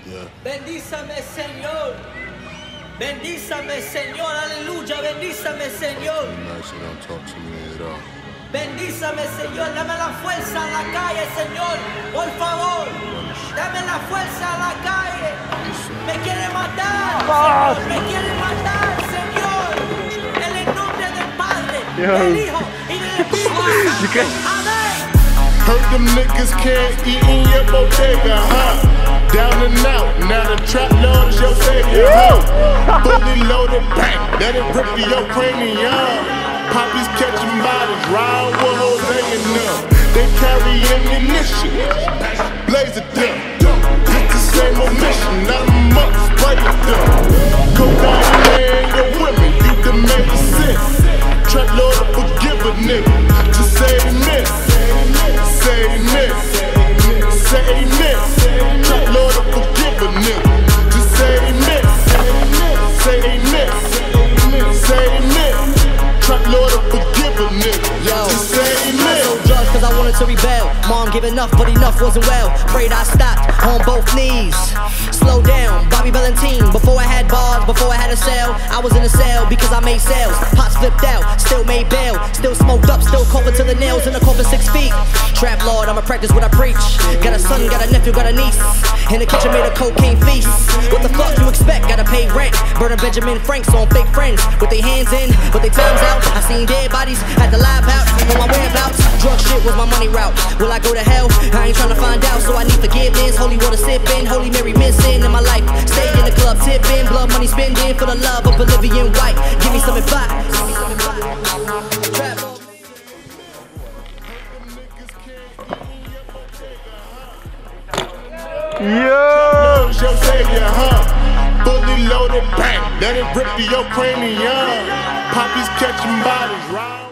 Yeah. Bendízame, Señor. Bendízame, Señor. Aleluya. Bendízame, Señor. Nice, don't talk to me at all. Bendízame, Señor. Dame la fuerza a la calle, Señor. Por favor. Dame la fuerza a la calle. Me quiere matar, Señor. Me quiere matar, Señor. En el nombre del Padre, del Hijo y del Espíritu Santo. Amén. Heard them niggas can't eat in your bodega, huh? Down and out, now the trap lord is your savior, huh? Fully loaded bang, let it rip to your cranium. Poppies catching bodies, ride with Jose and them. They carry ammunition, blaze it down. It's the same old mission, not a month, spray it down. Go down your man, your women, you demand a sense. Trap lord to forgive a nigga, just say amen. Say amen, say amen. Trap lord to forgive a nigga, just say amen. Say amen, say amen. Trap lord to forgive a nigga, just say amen. I sold drugs cause I wanted to rebel. Mom gave enough, but enough wasn't well. Prayed I stopped on both knees. Slow down, Bobby Valentine. Before I had bars, before I had a cell, I was in a cell because I made sales. Pots flipped out, still made bail. Still smoked up, still covered to the nails in the coffin 6 feet. Trap lord, I'ma practice what I preach. Got a son, got a nephew, got a niece. In the kitchen made a cocaine feast. What the fuck you expect? Gotta pay rent. Burning Benjamin Franks on fake friends. With their hands in, with their tongues out. I seen dead bodies at the live out. On my whereabouts, drug shit was my money route. Will I go to hell? I ain't tryna find out, so I need forgiveness. Holy water sipping, Holy Mary missing in my life. Stay in the club tipping, blood money spending for the love of Bolivian white. Give me some advice. Yo, your savior, huh? Fully loaded bang, let it rip to your cranium. Poppies catching bodies, right?